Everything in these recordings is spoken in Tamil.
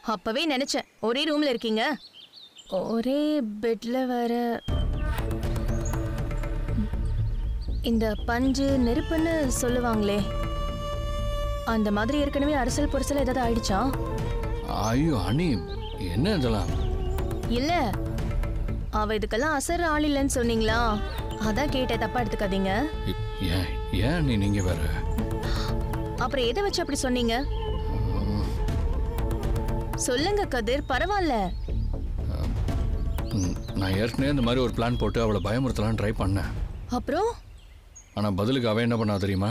அப்பவே நினைச்சேன் ஒரே ரூம்ல இருக்கீங்க, ஒரே பெட்ல வேற. இந்த பஞ்சு நெருப்புன்னு சொல்லுவாங்களே, அந்த மாதிரி ஏற்கனவே அரசல் பொருசல் ஏதாவது ஆயிடுச்சா? ஐயோ அண்ணி, என்ன இதெல்லாம்? இல்ல, அவ இதுக்கெல்லாம் அசர் ஆள் இல்லைன்னு சொன்னீங்களா, அதான் கேட்டேன், தப்பா எடுத்துக்காதீங்க. ஏன் நீங்க வேற? அப்புறம் எதை வச்சு அப்படி சொன்னீங்க? சொல்லுங்க கதிர், பரவாயில்ல. நான் ஏற்கனவே இந்த மாதிரி ஒரு பிளான் போட்டு அவளை பயமுறுத்தலாம் ட்ரை பண்ணேன். அப்புறம்? ஆனா பதிலுக்கு அவ என்ன பண்ணா தெரியுமா?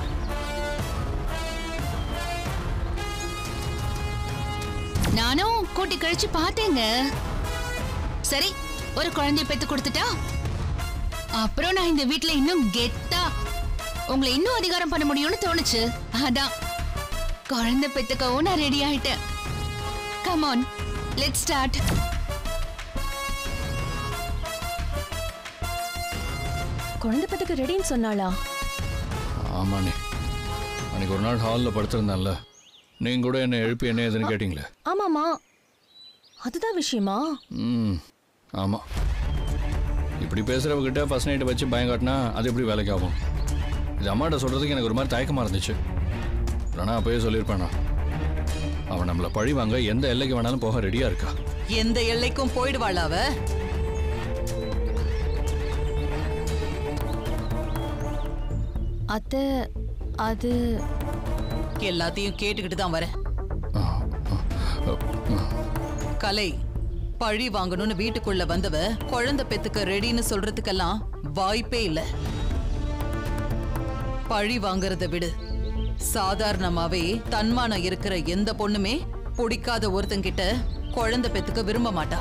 நானும் கூட்டி கழிச்சு பார்த்தேங்க. சரி, ஒரு குழந்தைய பெத்து கொடுத்துட்டா அப்புறம் நான் இந்த வீட்டுல இன்னும் கெத்தா உங்களை இன்னும் அதிகாரம் பண்ண முடியும்னு தோணுச்சு. அதான் குழந்தை பெத்துக்கவும் நான் ரெடி ஆயிட்டேன். Come on, let's start. குழந்தை பெத்துக்கு ரெடின்னு சொன்னாளா? ஆமாண்ணே, அன்னைக்கு ஒரு நாள் ஹாலில் படுத்திருந்தான்ல, நீங்க கூட என்ன எழுப்பி என்ன ஏதுன்னு கேட்டீங்களே. ஆமாமா, அதுதான் விஷயமா? ஆமா. இப்படி பேசுறவகிட்ட ஃபர்ஸ்ட் நைட்டை வச்சு பயம் காட்டினா அது எப்படி வேலைக்கு ஆகும்? இது அம்மாட்ட சொல்றதுக்கு எனக்கு ஒரு மாதிரி தயக்கமா இருந்துச்சு. ஆனா அப்பயே சொல்லியிருப்பானா, அவன் நம்மளை பழி வாங்க எந்த எல்லைக்கு வேணாலும் போக ரெடியா இருக்கா. எந்த எல்லைக்கும் போயிடுவாள் அவ. அத்தை, அது எல்லாத்தையும் கேட்டுக்கிட்டு தான் வரேன். கலை, பழி வாங்கணும்னு வீட்டுக்குள்ள வந்தவ குழந்தை பெத்துக்க ரெடின்னு சொல்றதுக்கெல்லாம் வாய்ப்பே இல்ல. பழி வாங்கறத விடு, சாதாரணமாவே தன்மானம் இருக்கிற எந்த பொண்ணுமே பிடிக்காத ஒருத்தங்கிட்ட குழந்தை பெத்துக்க விரும்ப மாட்டா.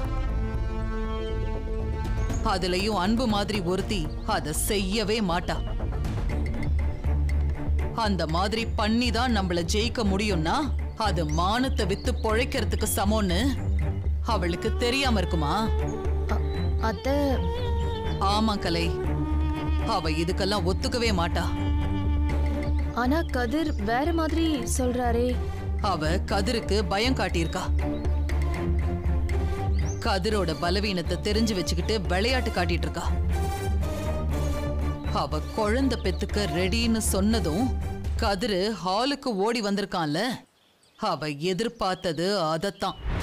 அதுலயும் அன்பு மாதிரி ஒருத்தி அத செய்யவே மாட்டா. அந்த மாதிரி பண்ணிதான் நம்மள ஜெயிக்க முடியும்னா அது மானத்தை வித்து பொழைக்கிறதுக்கு சமம்னு அவளுக்கு தெரியாம இருக்குமா? அத்தை. ஆமா கலை, அவ இதுக்கெல்லாம் ஒத்துக்கவே மாட்டா. ஆனா கதிர் வேற மாதிரி சொல்றாரே. அவ கதிருக்கு பயம் காட்டியிருக்கா. கதிரோட பலவீனத்தை தெரிஞ்சு வச்சுக்கிட்டு விளையாட்டு காட்டிட்டு இருக்கா. அவ குழந்தை பெத்துக்க ரெடின்னு சொன்னதும் கதிரு ஹாலுக்கு ஓடி வந்திருக்கான்ல, அவ எதிர்பார்த்தது அதத்தான்.